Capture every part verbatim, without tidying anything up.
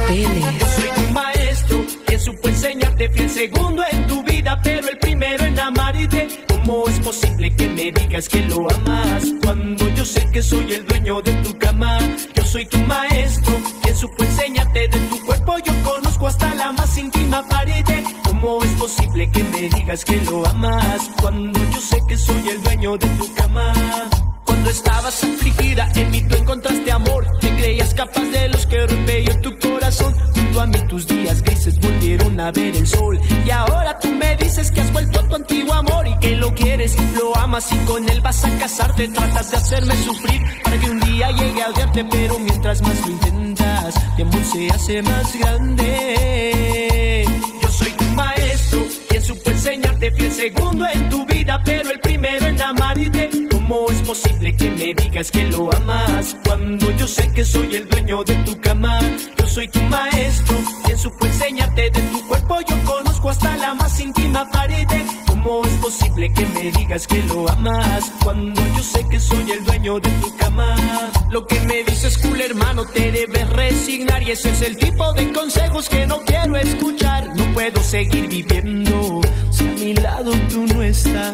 Teles. Yo soy tu maestro, quien supo enseñarte. Fui el segundo en tu vida, pero el primero en amarte. ¿Cómo es posible que me digas que lo amas cuando yo sé que soy el dueño de tu cama? Yo soy tu maestro, quien supo enseñarte. De tu cuerpo yo conozco hasta la más íntima pared. ¿Cómo es posible que me digas que lo amas cuando yo sé que soy el dueño de tu cama? Cuando estabas afligida, en mí tú encontraste amor. Te creías capaz de los que rompió tu corazón. Junto a mí tus días grises volvieron a ver el sol. Y ahora tú me dices que has vuelto a tu antiguo amor y que lo quieres, lo amas y con él vas a casarte. Tratas de hacerme sufrir para que un día llegue a odiarte, pero mientras más lo intentas, mi amor se hace más grande. Yo soy tu maestro, quien supo enseñarte. Fui el segundo en tu vida, pero el primero en amarte. ¿Cómo es posible que me digas que lo amas cuando yo sé que soy el dueño de tu cama? Yo soy tu maestro, quien supo enseñarte. De tu cuerpo yo conozco hasta la más íntima pared. ¿Cómo es posible que me digas que lo amas cuando yo sé que soy el dueño de tu cama? Lo que me dices, cool hermano, te debes resignar. Y ese es el tipo de consejos que no quiero escuchar. No puedo seguir viviendo si a mi lado tú no estás.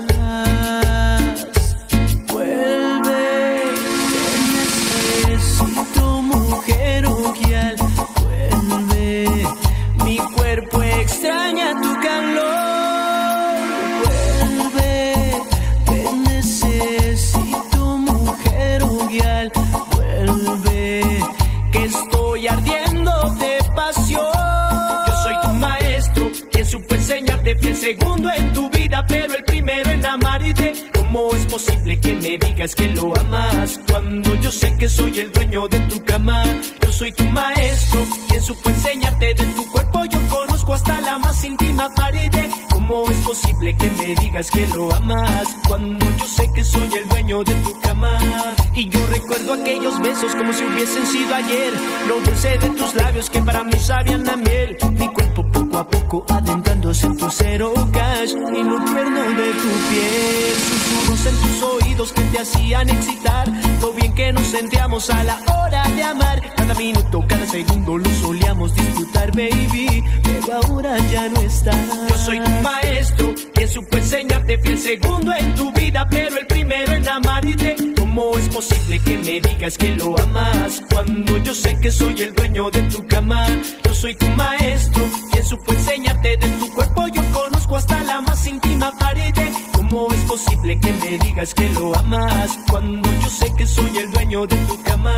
Vuelve, te necesito, mujer ojial. Vuelve, mi cuerpo extraña tu calor. Vuelve, te necesito, mujer ojial. Vuelve, que estoy ardiendo de pasión. Yo soy tu maestro, quien supo enseñarte. Fui el segundo en tu vida, pero el primero en amarte. ¿Cómo es posible que me digas que lo amas cuando yo sé que soy el dueño de tu cama? Yo soy tu maestro, quien supo enseñarte. De tu cuerpo yo conozco hasta la más íntima pared. ¿Cómo es posible que me digas que lo amas cuando yo sé que soy el dueño de tu cama? Y yo recuerdo aquellos besos como si hubiesen sido ayer. Lo dulce de tus labios que para mí sabían a miel. Mi cuerpo poco a poco adentrándose en tu cero cash y lo tierno de tu piel. Susurros en tus oídos que te hacían excitar. Lo bien que nos sentíamos a la hora de amar. Cada minuto, cada segundo lo solíamos disfrutar, baby, pero ahora ya no está. Yo soy tu maestro, quien supo enseñarte. Fui el segundo en tu vida, pero el primero en amarte. ¿Cómo es posible que me digas que lo amas cuando yo sé que soy el dueño de tu cama? Yo soy tu maestro, quien supo enseñarte. De tu cuerpo yo conozco hasta la más íntima pared. ¿Cómo es posible que me digas que lo amas cuando yo sé que soy el dueño de tu cama?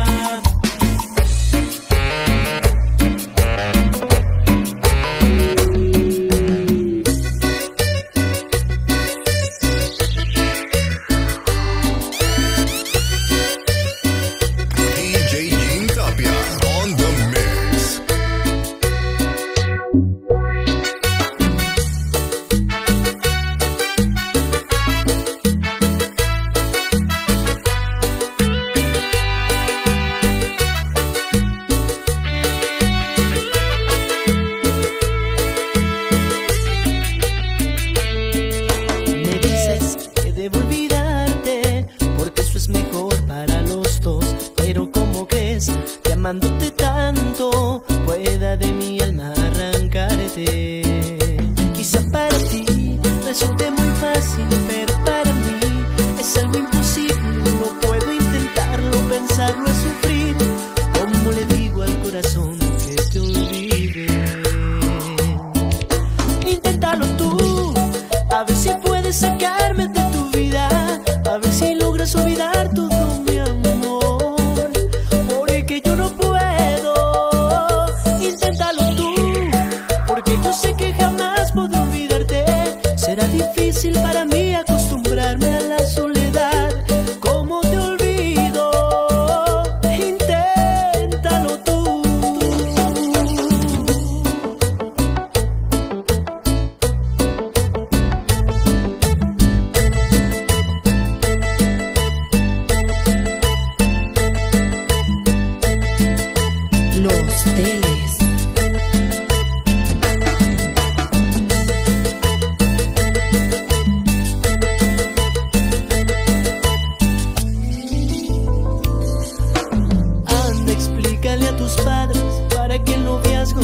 Amándote tanto, pueda de mi alma arrancarte. Quizá para ti resulte muy fácil, pero para mí es algo imposible. No puedo intentarlo, pensarlo es sufrir. ¿Cómo le digo al corazón que te olvide? Inténtalo tú, a ver si puedes sacarme de tu vida, a ver si logras olvidar todo mi amor. Porque yo no puedo, inténtalo tú, porque yo sé que jamás podré olvidarte. Será difícil para mí acostumbrarme a la soledad. ¿Cómo te olvido? Inténtalo tú. Los Teles. Anda, explícale a tus padres para que el noviazgo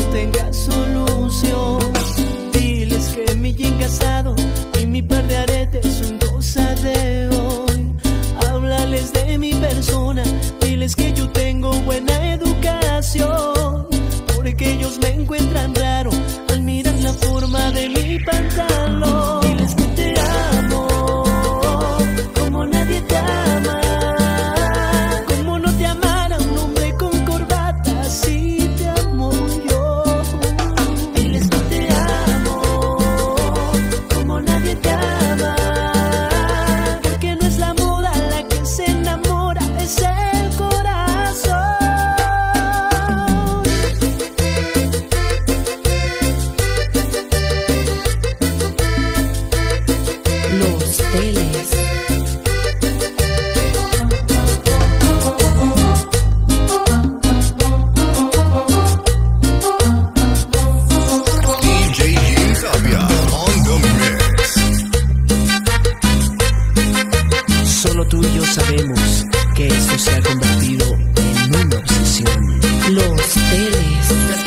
habitación, porque ellos me encuentran raro al mirar la forma de mi pantalón. Diles que te amo como nadie te ama, como no te amara un hombre con corbata, así te amo yo. Diles que te amo como nadie te ama, porque no es la moda la que se enamora, es el corazón. Los Teles. D J Tapia on the mix. Solo tú y yo sabemos que esto se ha convertido en una obsesión. Los Teles.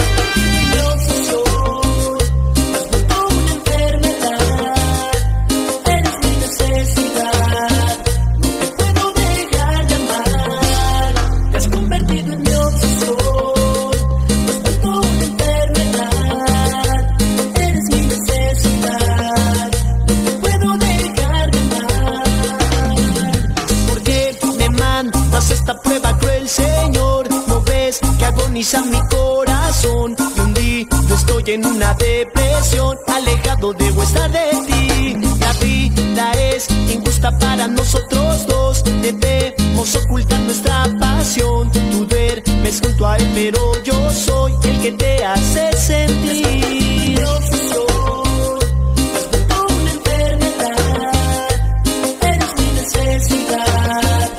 Esta prueba cruel, Señor, no ves que agoniza mi corazón y un día estoy en una depresión, alejado debo estar de ti. La vida es injusta para nosotros dos, debemos ocultar nuestra pasión. Tú duermes junto a él, pero yo soy el que te hace sentir. Yo soy una enfermedad, eres mi necesidad.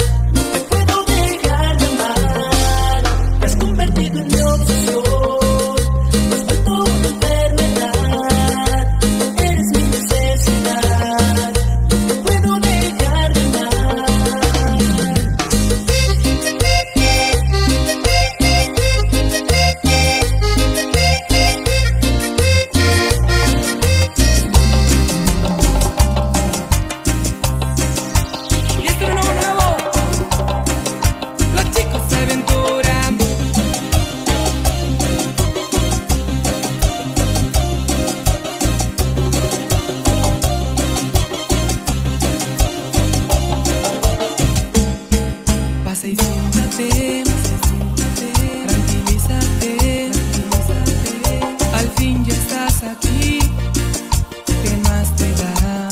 Pasa y siéntate, tranquilízate, al fin ya estás aquí, ¿qué más te da?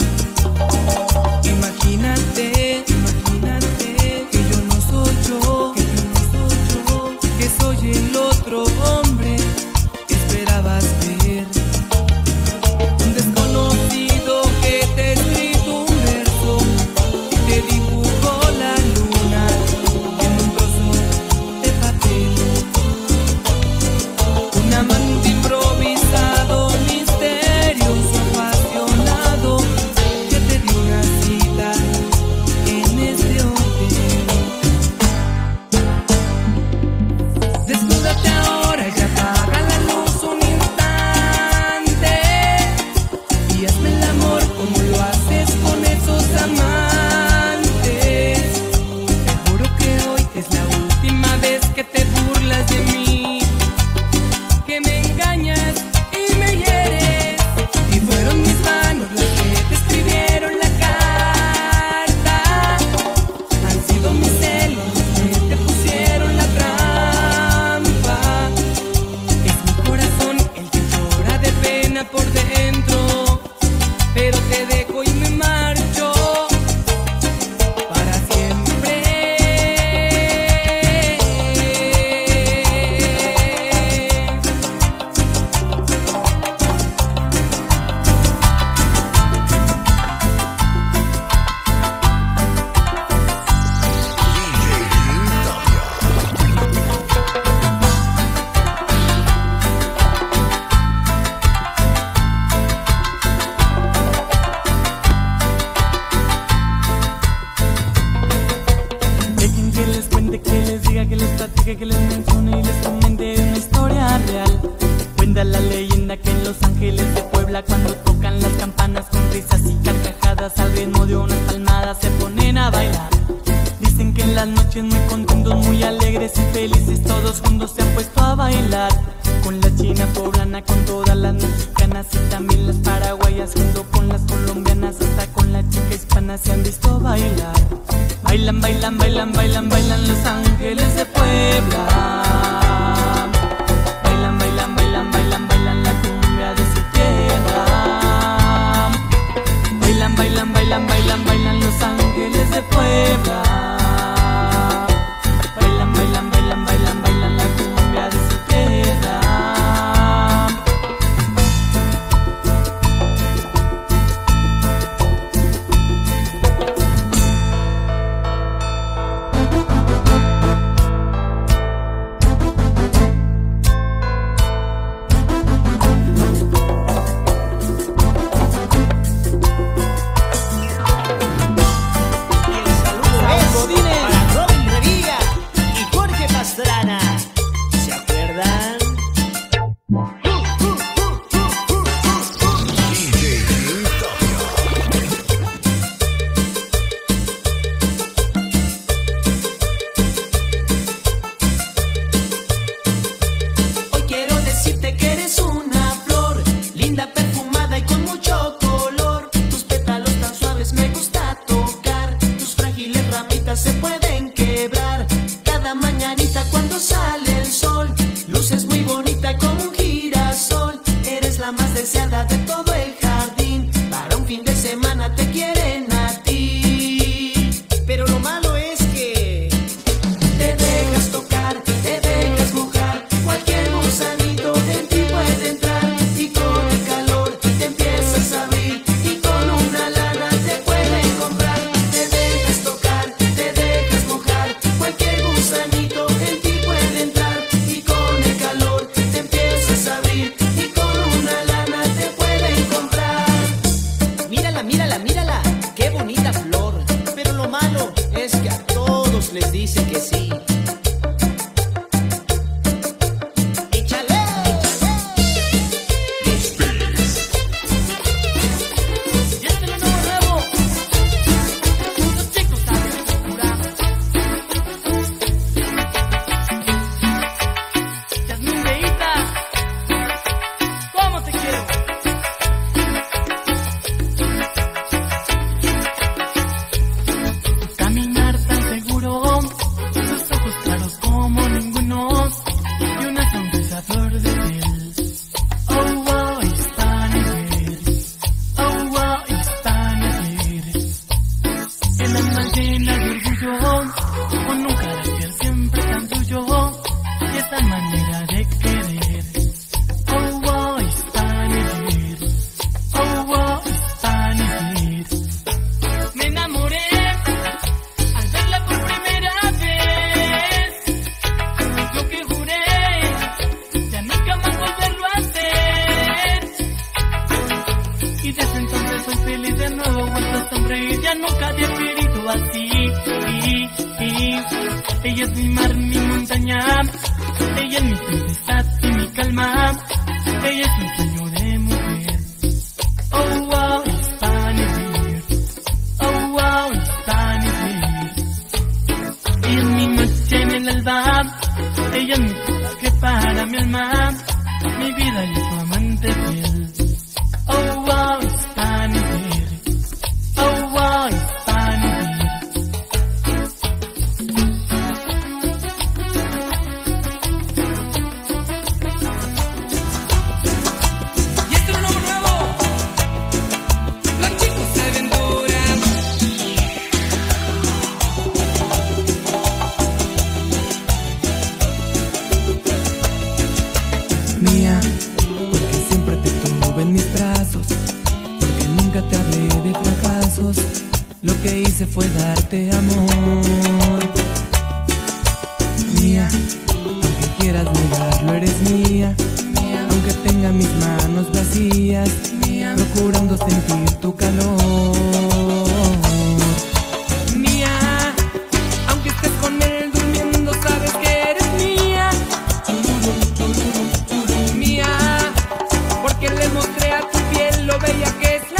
Imagínate, imagínate que yo no soy yo, que yo no soy yo, que soy el otro hombre que esperabas ver. Un desconocido que te ha escrito un verso y te dibujó la luna en un trozo de papel. Un amante improvisado, misterioso, apasionado, que te dio una cita en este hotel. Desnúdate ahora y apaga la luz un instante y hazme el amor como lo haces con esos amantes. Te juro que hoy es la última vez que te burlas de mí, que me engañas y me hieres. Y fueron mis manos las que te escribieron la carta, han sido mis celos los que te pusieron la trampa. Es mi corazón el que llora de pena por dentro, pero te dejo y me marcho para siempre. Dejen que les cuente, que les diga, que les platique, que les mencione y les comente una historia real. Cuenta la leyenda que en Los Ángeles de Puebla, cuando tocan las campanas con risas y carcajadas al ritmo de unas palmadas, se ponen a bailar. Dicen que En las noches muy contentos, muy alegres y felices, todos juntos se han puesto a bailar. Con la china poblana, con todas las mexicanas y también las paraguayas, junto con las colombianas, hasta con la chica hispana se han visto bailar. Bailan, bailan, bailan, bailan, bailan Los Ángeles de Puebla. Bailan, bailan, bailan, bailan, bailan la cumbia de su tierra. Bailan, bailan, bailan, bailan, bailan Los Ángeles de Puebla. Bailan, bailan, bailan, bailan, bailan la cumbia de su tierra.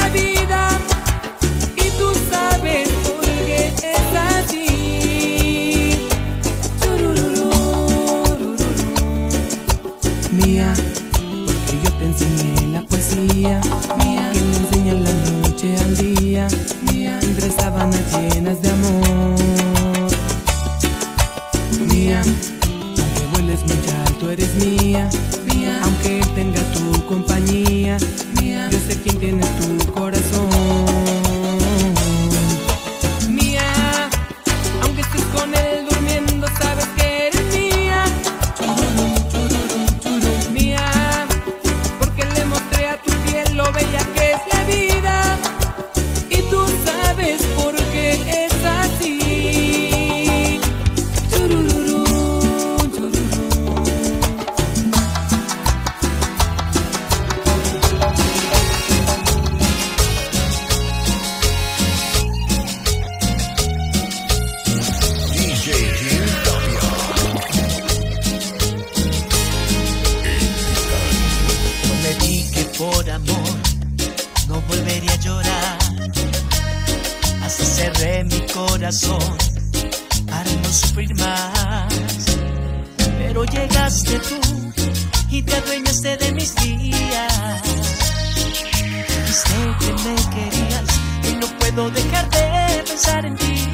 Y tú sabes por qué es así. mía, porque yo te enseñé la poesía mía, que me enseña la noche al día mía, entre sábanas llenas de amor mía. Aunque vueles muy alto eres mía mía, aunque él tenga tu compañía mía, yo sé quién tiene tu corazón mía. Aunque estés con él durmiendo, sabes que eres mía mía, porque le mostré a tu piel lo bella que es la vida, y tú sabes por qué es así. Chururú, chururú. D J Jim Tapia. Prometí que por amor no volvería a llorar, así cerré mi corazón para no sufrir más. Pero llegaste tú y te adueñaste de mis días. Dijiste que me querías y no puedo dejar de pensar en ti.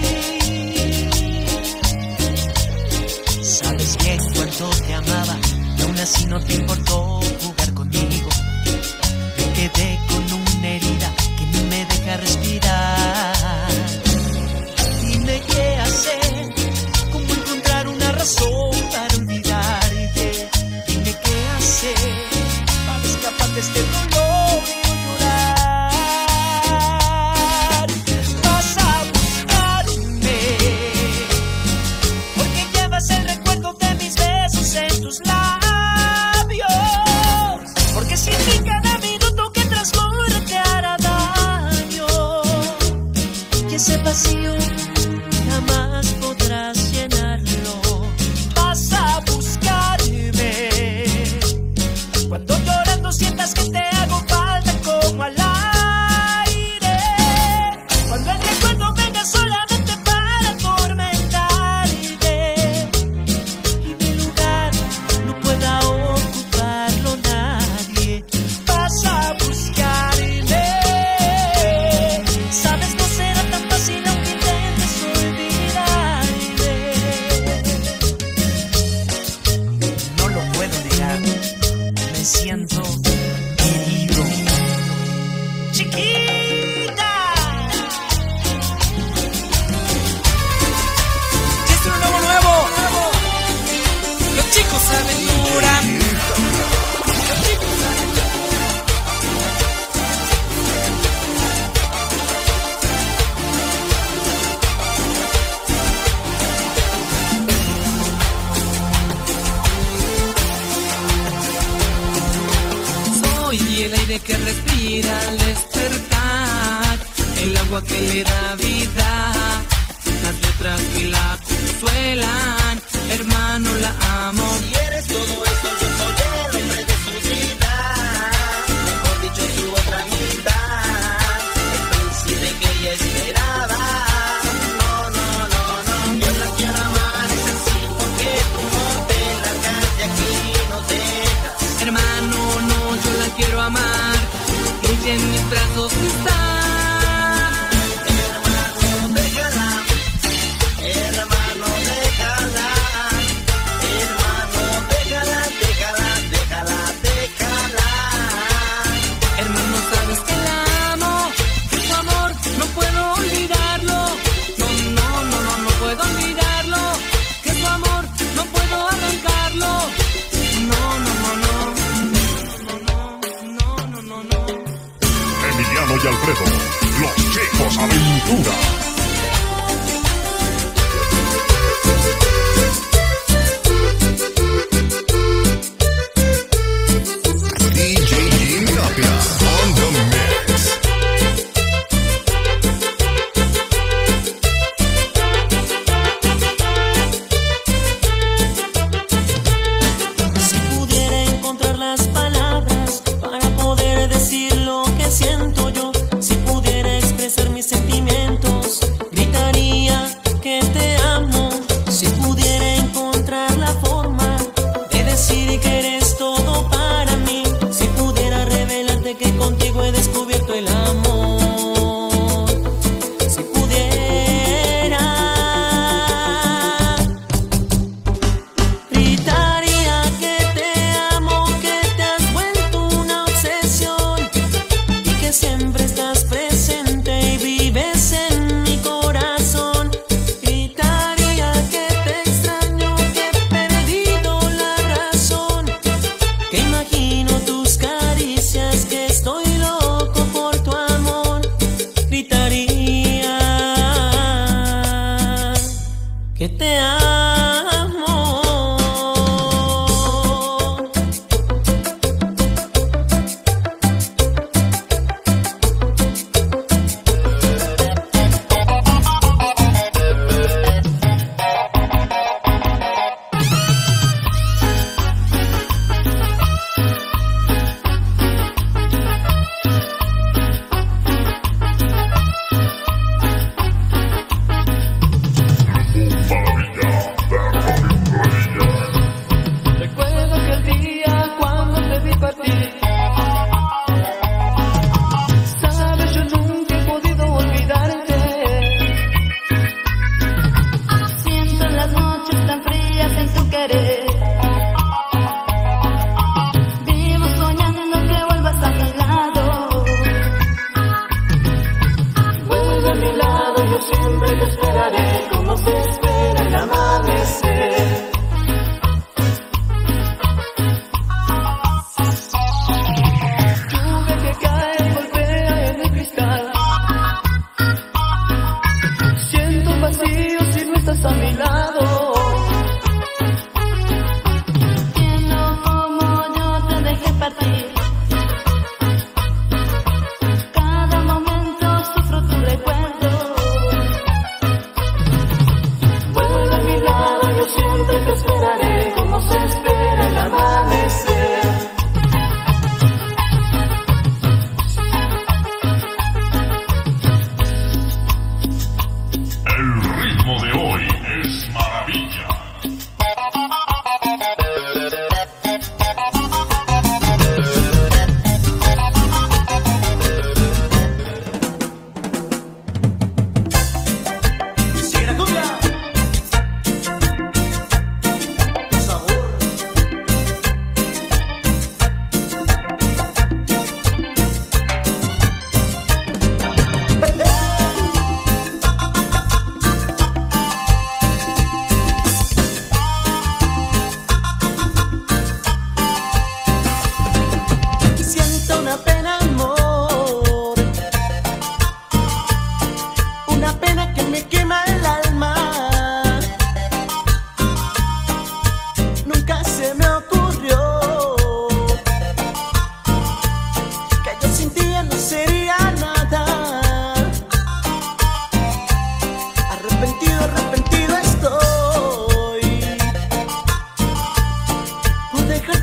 Sabes bien cuánto te amaba y aún así no te importó jugar conmigo. Me quedé con una herida que no me deja respirar. Dime qué hacer, cómo encontrar una razón para olvidarte. Dime qué hacer para escapar de este dolor y no llorar. Vas a buscarme porque llevas el recuerdo de mis besos en tus labios, porque sin ti cada minuto que transcurre te hará daño, y ese vacío jamás podrás llenarlo. Vas a buscarme cuando llorando sientas que te hago falta como al aire, cuando el recuerdo venga solamente para atormentarte y mi lugar no pueda ocuparlo nadie. Vas a buscarme, sabes no será tan fácil aunque intentes olvidarme. No lo puedo negar, me siento herido. Chiquita, Es un nuevo nuevo. Los chicos se aventuran. Los chicos se aventuran. Soy el aire que respira al despertar, el agua que le da vida, las letras que la consuelan, hermano la amo. si eres todo esto, yo soy el hombre de su vida, mejor dicho su otra mitad, el príncipe que ella esperaba. No, no, no, no, yo la quiero amar, es así porque tú no te largas de aquí, no dejas. Hermano, no, yo la quiero amar, ella en mis brazos está. Hermano, déjala, hermano, déjala, hermano, déjala, déjala, déjala, déjala. Hermano, sabes que la amo, que su amor no puedo olvidarlo. No, no, no, no, no puedo olvidarlo, que su amor no puedo arrancarlo. No, no, no, no, no, no, no, no, no, no. Emiliano y Alfredo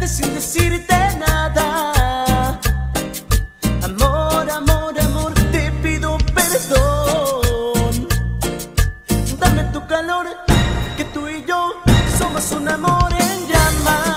tarde sin decirte nada. Amor, amor, amor, te pido perdón. Dame tu calor, que tú y yo somos un amor en llamas.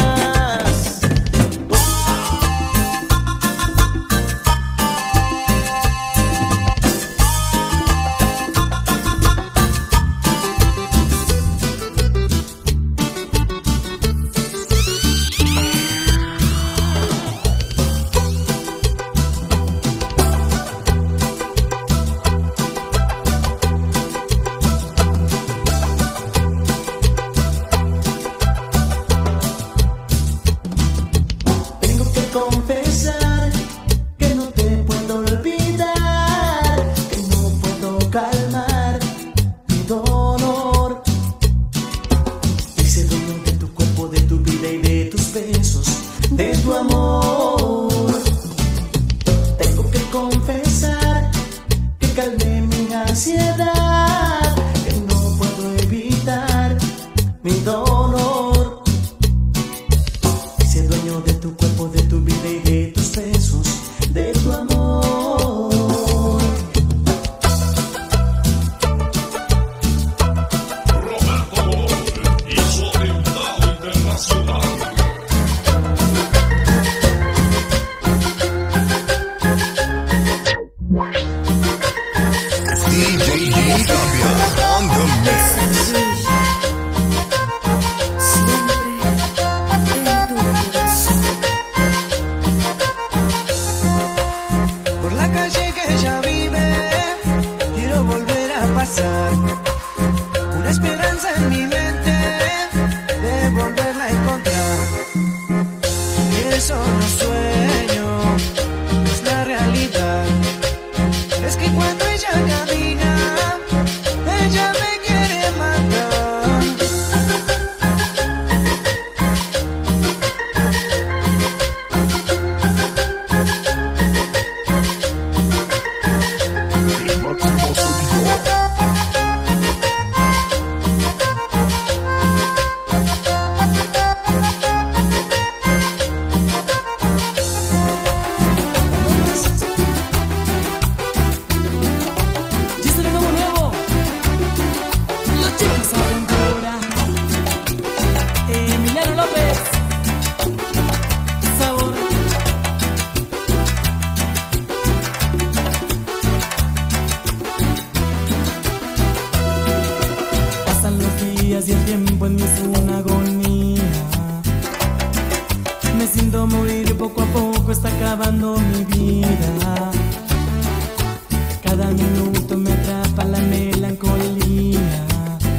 Confesar que no te puedo olvidar, que no puedo calmar mi dolor. Ese dueño de tu cuerpo, de tu vida y de tus besos, de tu amor. Tengo que confesar que calmé mi ansiedad, que no puedo evitar mi dolor. Ese dueño de tu cuerpo, de tu vida y de tus besos, de tu amor. Y su atentado internacional. D J Cambia on the mix. Una esperanza en mi mente de volverla a encontrar. Y eso no sueño, es la realidad. Es que cuando ella camina, ella me quiere matar. El máximo sonido. Y el tiempo en mí es una agonía. Me siento morir poco a poco, está acabando mi vida. Cada minuto me atrapa la melancolía.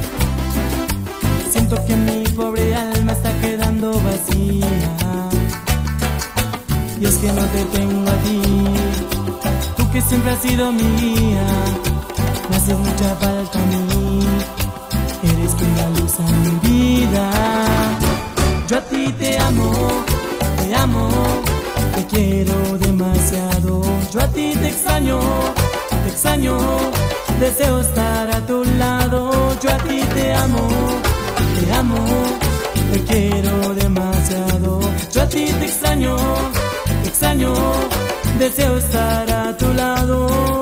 Siento que mi pobre alma está quedando vacía. Y es que no te tengo a ti, tú que siempre has sido mía. Me haces mucha falta a mí, eres una luz en mi vida. Yo a ti te amo, te amo, te quiero demasiado. Yo a ti te extraño, te extraño, deseo estar a tu lado. Yo a ti te amo, te amo, te quiero demasiado. Yo a ti te extraño, te extraño, deseo estar a tu lado.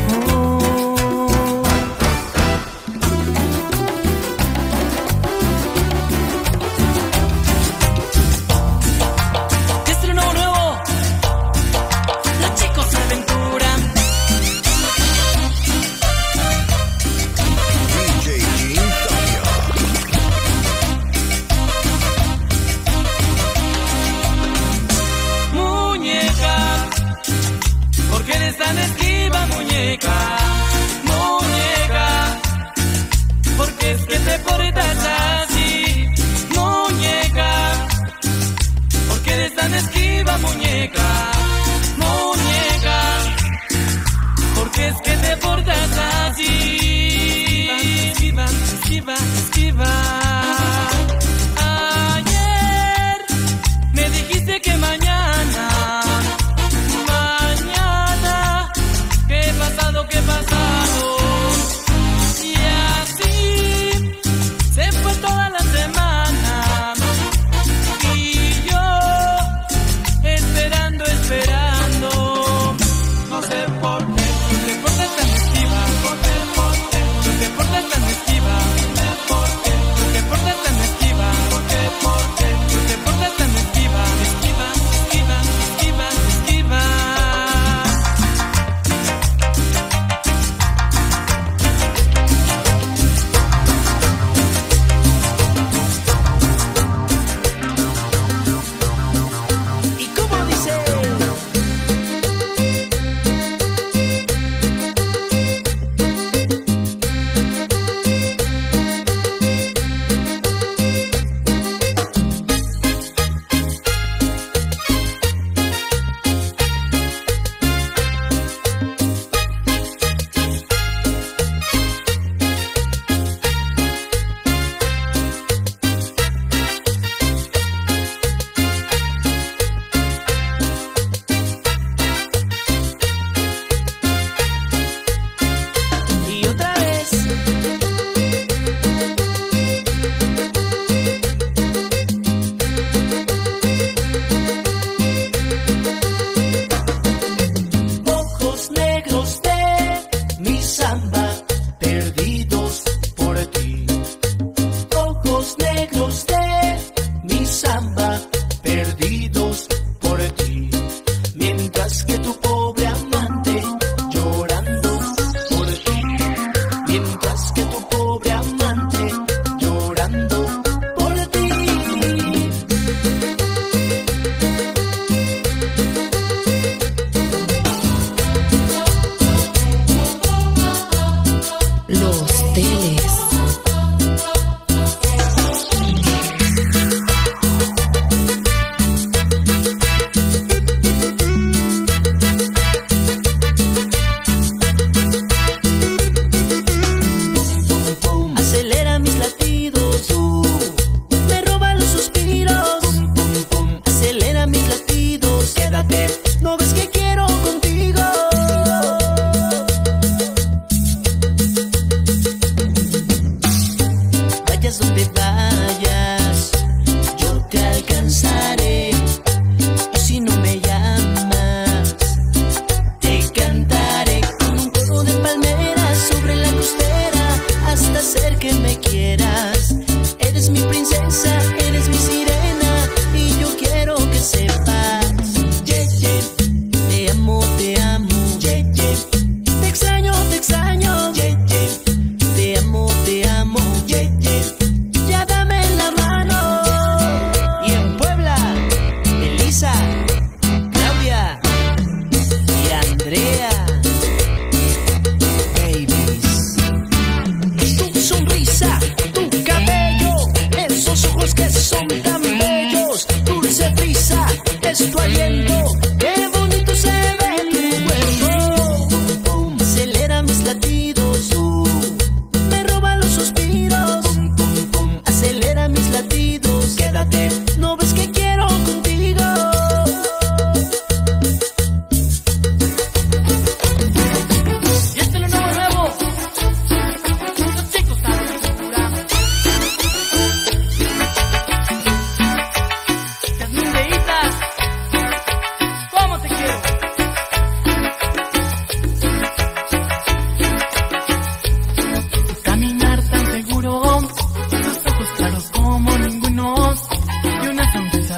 Tan esquiva, muñeca, muñeca, porque es que te portas así, muñeca, porque eres tan esquiva, muñeca, muñeca, porque es que te portas así, esquiva, esquiva, esquiva. Ayer me dijiste que mañana. ¿Qué pasado? Y así se fue toda la semana y yo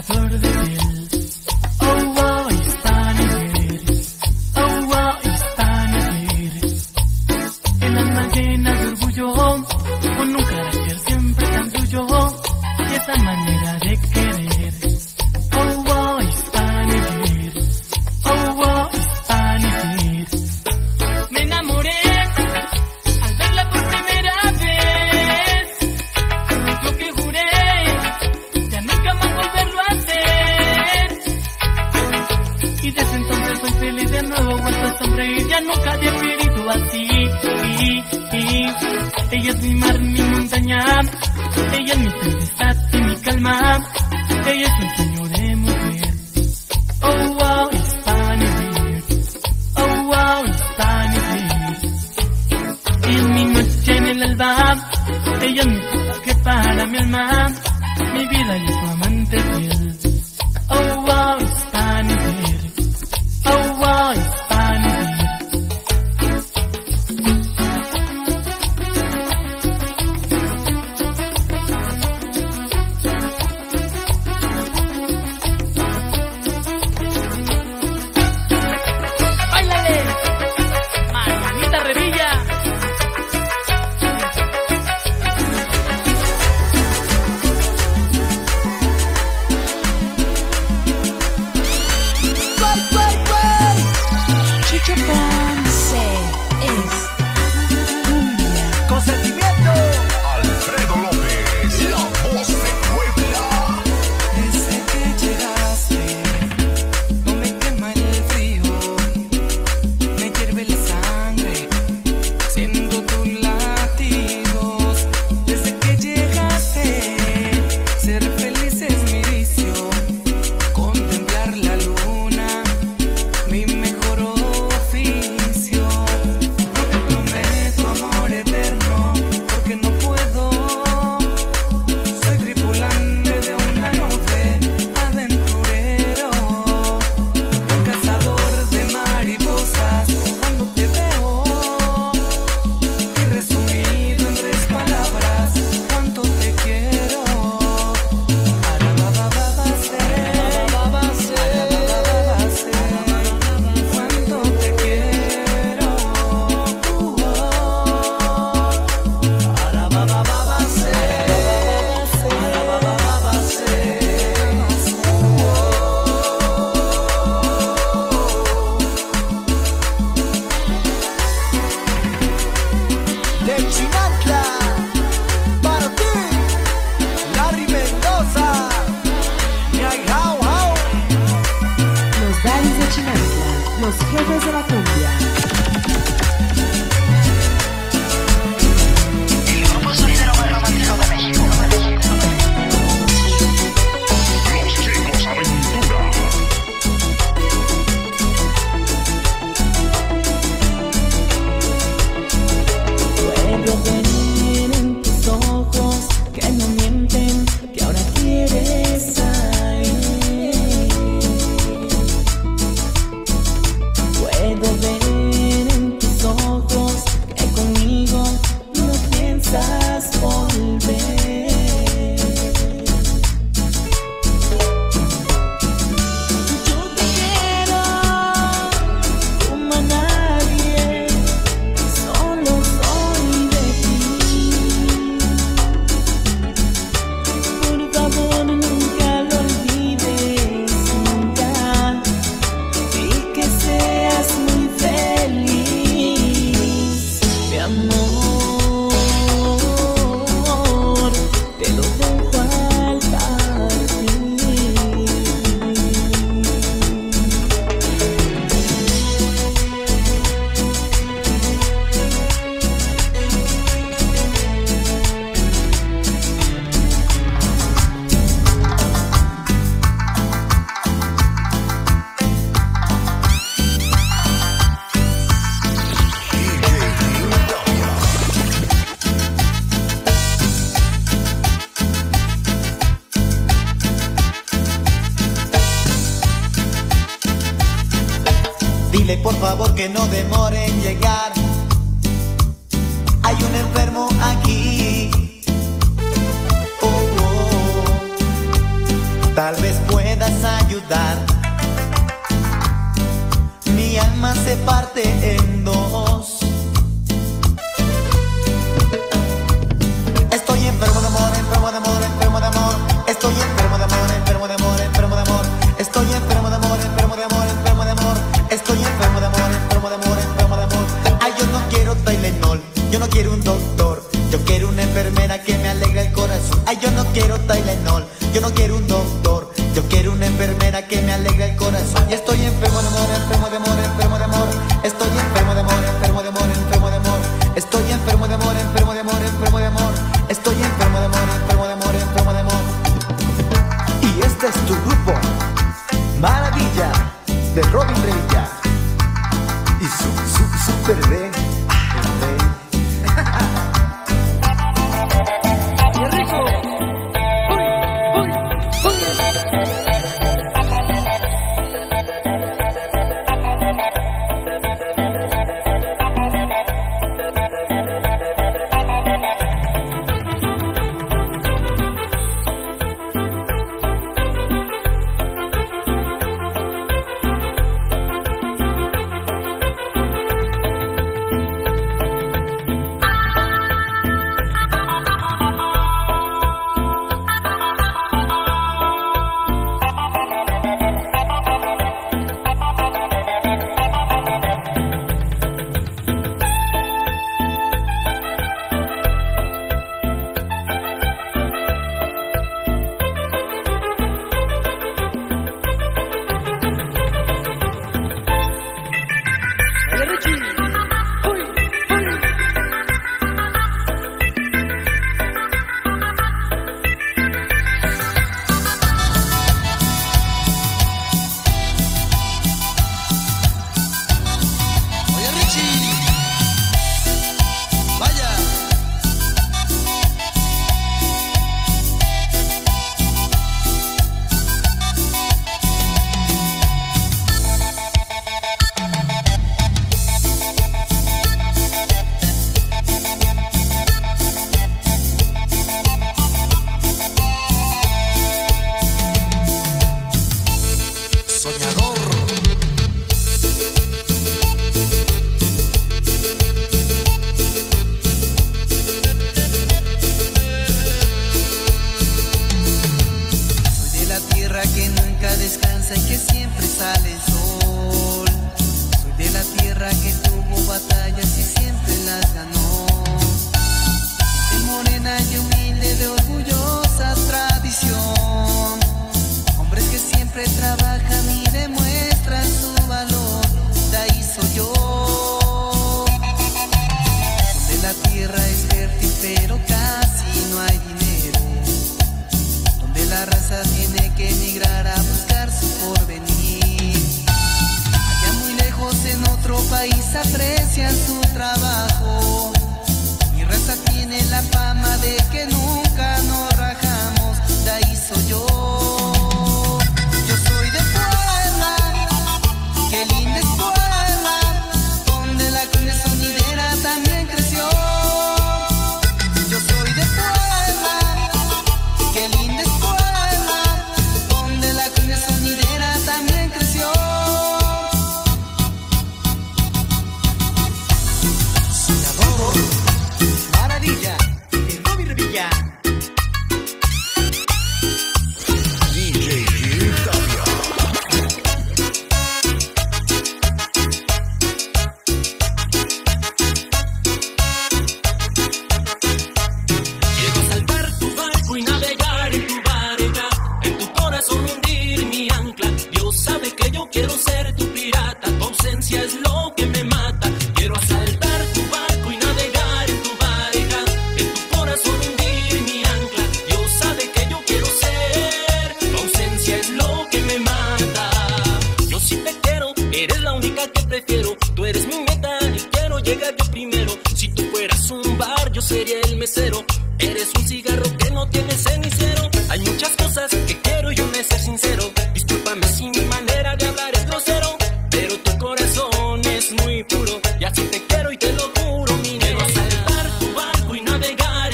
flor de piel. Oh, oh, Hispanic, oh, oh, Hispanic. El alma llena de orgullo, con un carácter siempre tan suyo, y esa manera de querer. Oh, oh, Hispanic, oh, oh, Hispanic. Me enamoré al verla por primera vez. Lo que juré, ya nunca más volverlo a hacer. Y desde entonces soy feliz de nuevo, vuelto a sonreír, ya nunca había querido así. Ella es mi mar, mi montaña, ella es mi tempestad y mi calma, ella es un sueño de mujer. Oh, wow, Hispanic, oh, wow, Hispanic. Y en mi noche en el alba, ella es mi que para mi alma, mi vida y su amante fiel. Oh, wow, Hispanic, oh, wow, Hispanic. Los jefes de la cumbia. El grupo solidero más romántico de México. Los Chicos Aventura. Puedo ver en tus ojos que no mienten, que ahora quieres salir. Puedo ver en tus ojos que conmigo no piensas volver. Yo te quiero como a nadie, solo soy de ti. Por favor, nunca lo olvides, nunca. Y que seas muy feliz, mi amor, te lo dejo al partir. Dile por favor que no demore en llegar. Hay un enfermo aquí. Oh, oh. Tal vez pueda quieras ayudar. Mi alma se parte en dos. Estoy enfermo de amor, enfermo de amor, enfermo de amor. Estoy enfermo de amor, enfermo de amor, enfermo de amor. Estoy enfermo de amor, enfermo de amor, enfermo de amor. Estoy enfermo de amor, enfermo de amor, enfermo de amor. Ay, yo no quiero Tylenol, yo no quiero un doctor. Yo quiero una enfermera que me alegra el corazón. Ay, yo no quiero Tylenol, yo no quiero un doctor. Yo quiero una enfermera que me alegra el corazón. Y estoy enfermo de amor, enfermo de amor, enfermo de amor. Estoy enfermo de amor, enfermo de amor, enfermo de amor. Estoy enfermo de amor, enfermo de amor, enfermo de amor. Estoy enfermo de amor, enfermo de amor, enfermo de amor. Y este es tu grupo, Maravilla, de Robin Revilla. Y su, su, super rey, el rey. ¡Qué rico! ¡Uy, uy, uy!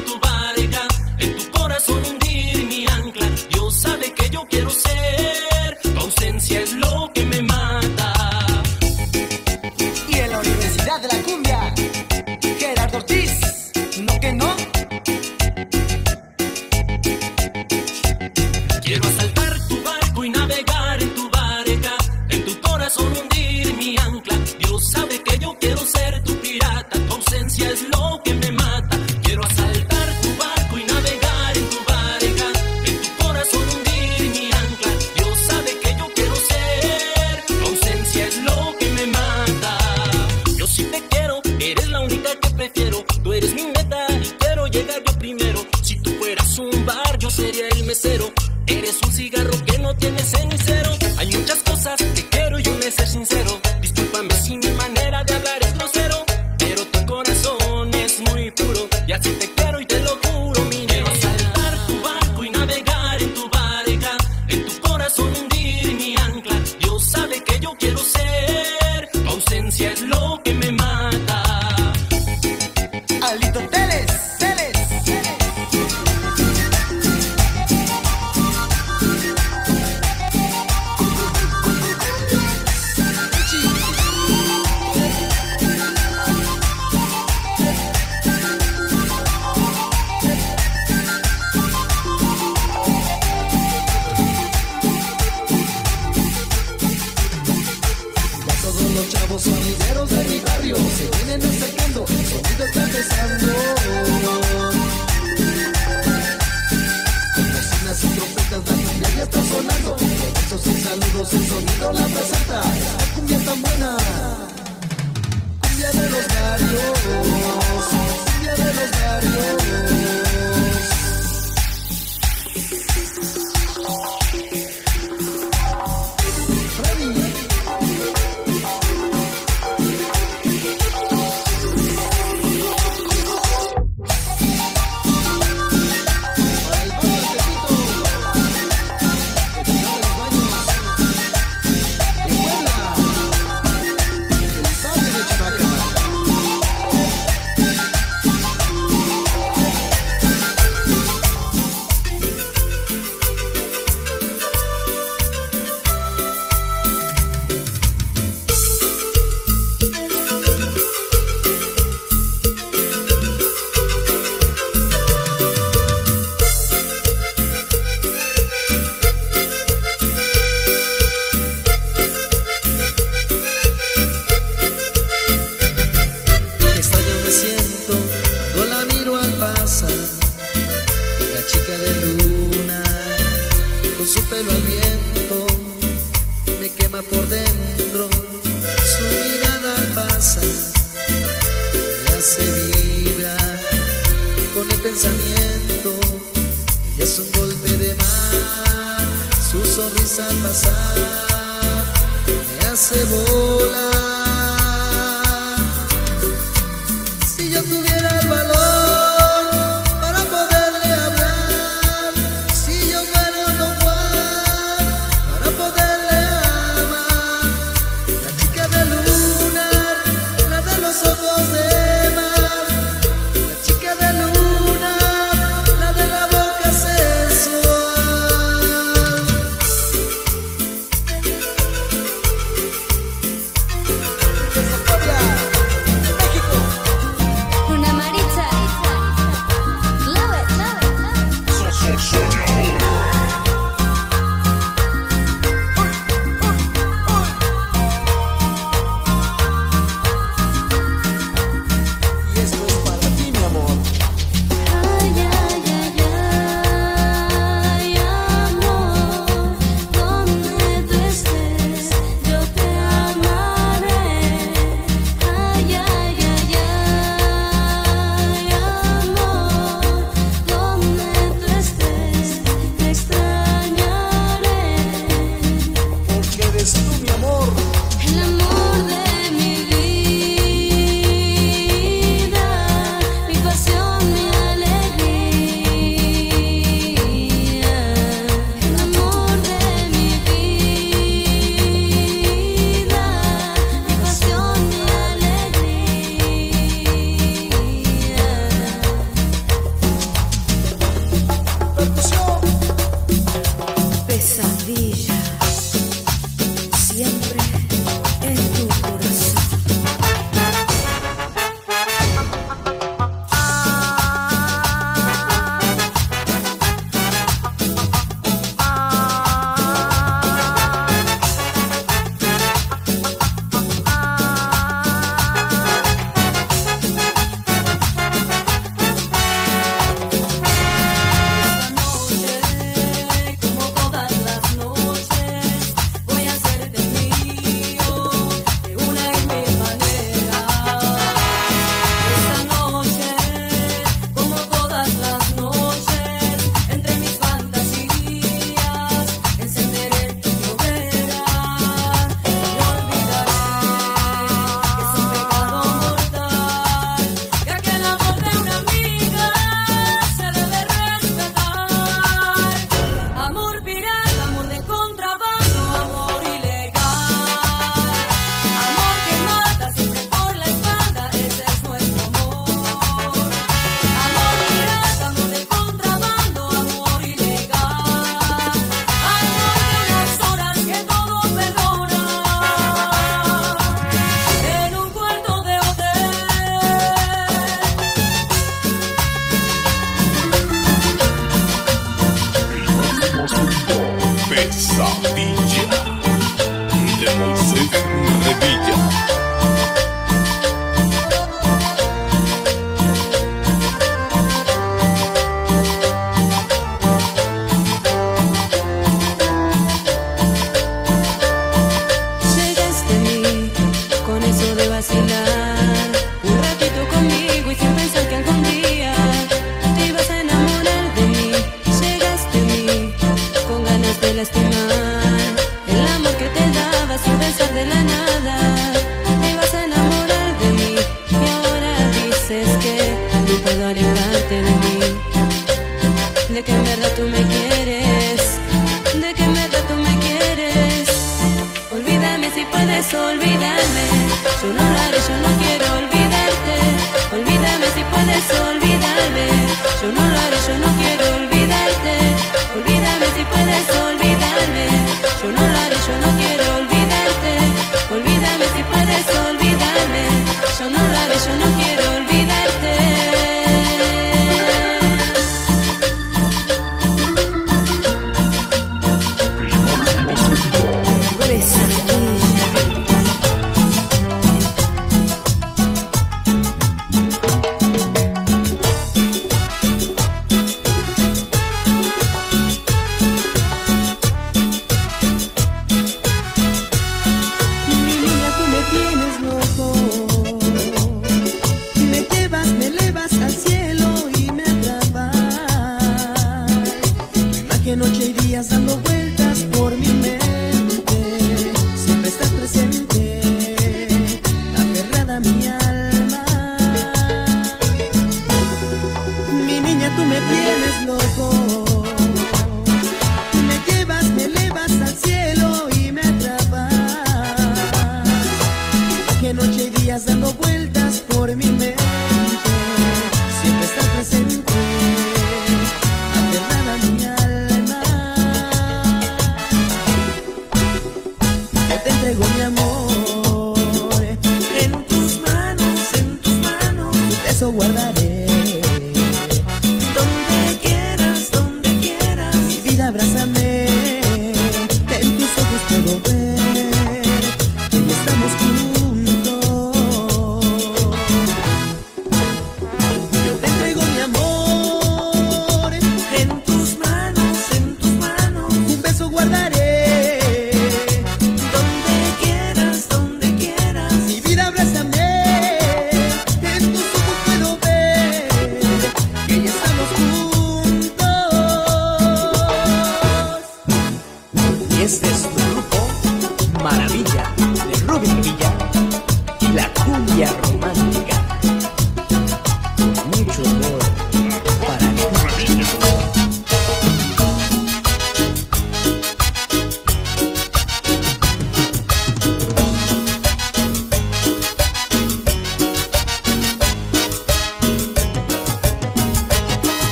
Yo sabe que yo quiero ser no tiene cenicero. Hay muchas cosas que quiero y un ser sincero. Discúlpame si mi manera de hablar es grosero, pero tu corazón es muy puro y así te quiero y te lo juro. Mi quiero saltar tu barco y navegar en tu barca, en tu corazón hundir mi ancla. Dios sabe que yo quiero ser, tu ausencia es lo que me mata. Alito Teles, Teles, Todos los chavos sonideros de mi barrio se vienen acercando, el sonido está empezando. Con bocinas y trompetas la cumbia ya está sonando. Besos y saludos, el sonido la presenta. Esta cumbia tan buena, cumbia de los barrios, cumbia de los barrios. Siempre es vas a besar de la nada, te vas a enamorar de mí y ahora dices que no puedo alejarte de mí, de que en verdad tú me quieres, de que en verdad tú me quieres. Olvídame si puedes olvidarme, yo no lo haré, yo no quiero olvidarte. Olvídame si puedes olvidarme, yo no lo haré, yo no quiero olvidarte. Olvídame si puedes olvidarme, yo no lo haré, yo no quiero olvidarte. Olvídame si puedes olvidarme, yo no lo haré, yo no quiero olvidarte.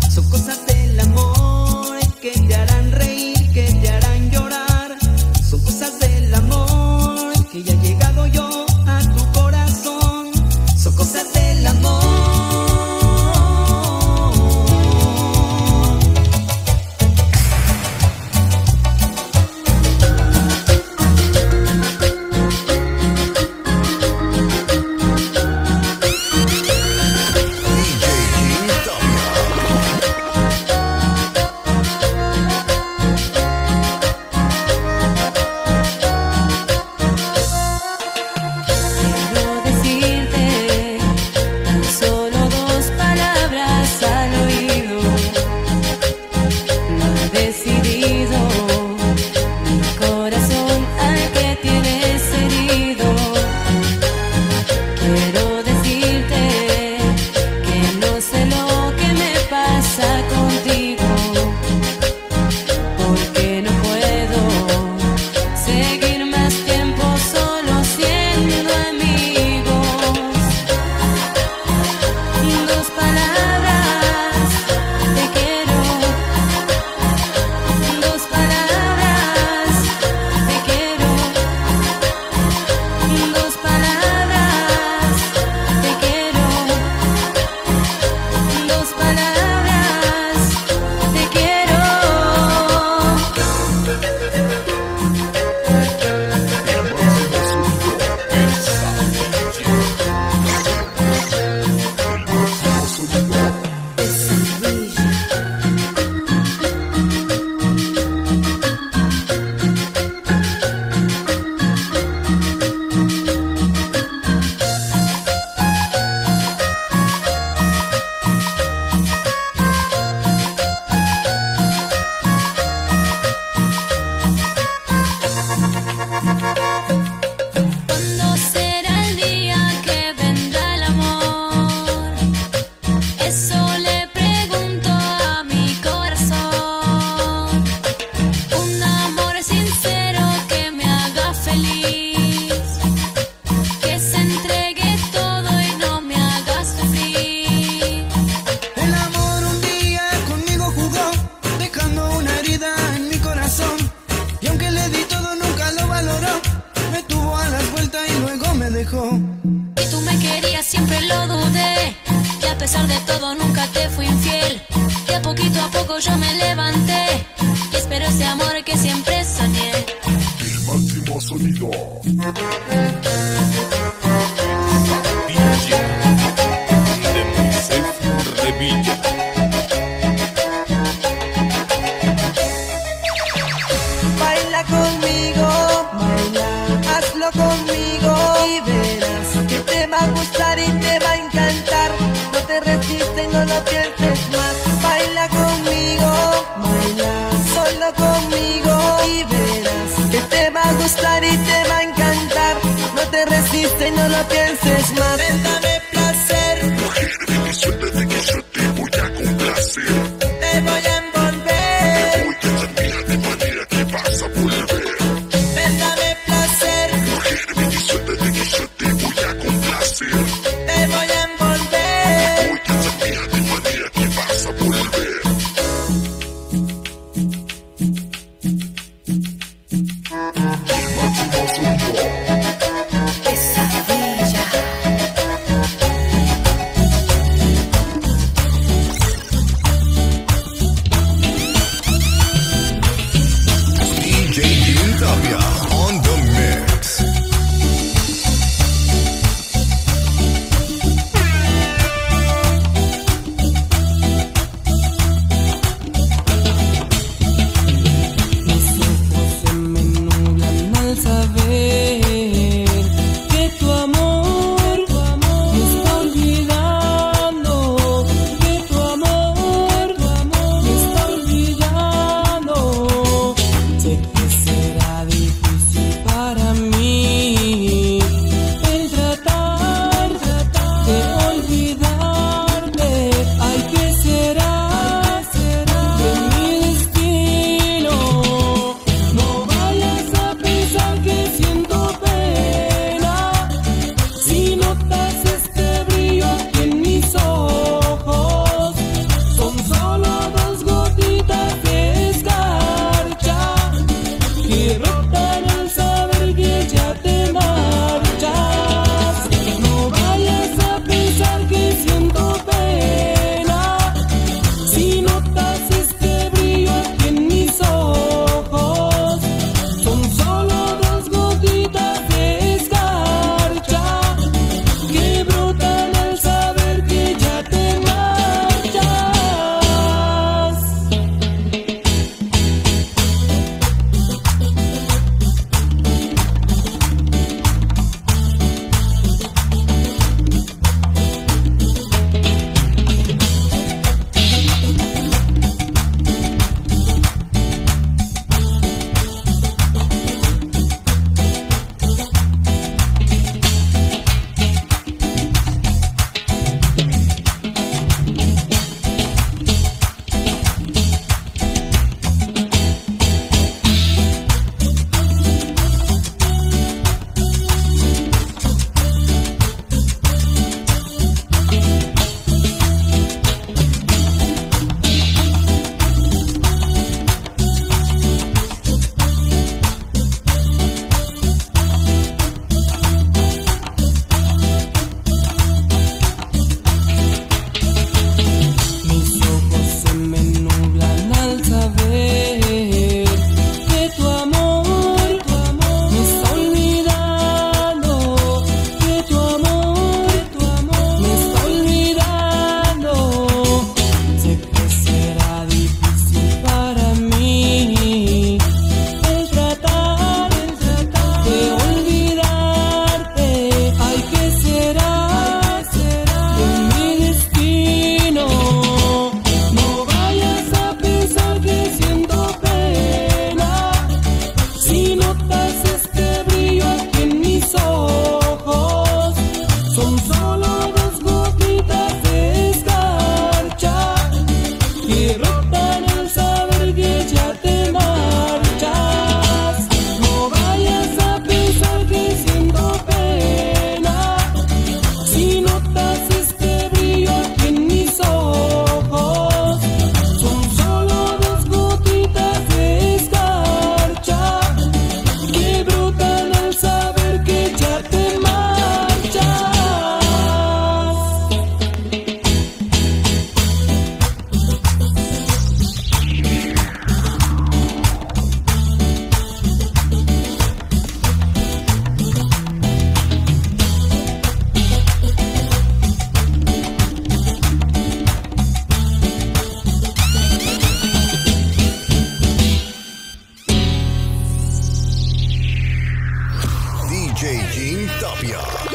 Son yo me levanté y espero ese amor que siempre soñé. El máximo sonido. D J de Moisés Revilla. Baila conmigo, baila, hazlo conmigo y verás que te va a gustar y te va a encantar. No te resistes, no lo pienses más. Baila conmigo, baila, solo conmigo y verás que te va a gustar y te va a encantar. No te resistes, no lo pienses más. Ven, dame placer, Mujer, ven y suéltate que yo te voy a complacer. te voy a envolver. Voy a terminar de manera que vas a volver. Ven, dame placer, Mujer, ven y suéltate que yo te voy a complacer. te voy a envolver. Voy a terminar de manera que vas a volver. El máximo sonido. Pesadilla. D J Gil Tapia on the mix. Mis ojos se me nublan al saber que tu amor, tu amor me está olvidando, que tu amor, tu amor me está olvidando. Sé que será difícil para mí el tratar, tratar de olvidarte. Ay, ¿qué será, será de mi destino? No vayas a pensar que siento pena si notas este brillo aquí en mis ojos. Son solo dos gotitas de escarcha que brotan al saber que ya te marchas. No vayas a pensar que siento pena si notas este brillo aquí en mis ojos. Son solo dos gotitas de escarcha que brotan al saber que ya te marchas. Tapia.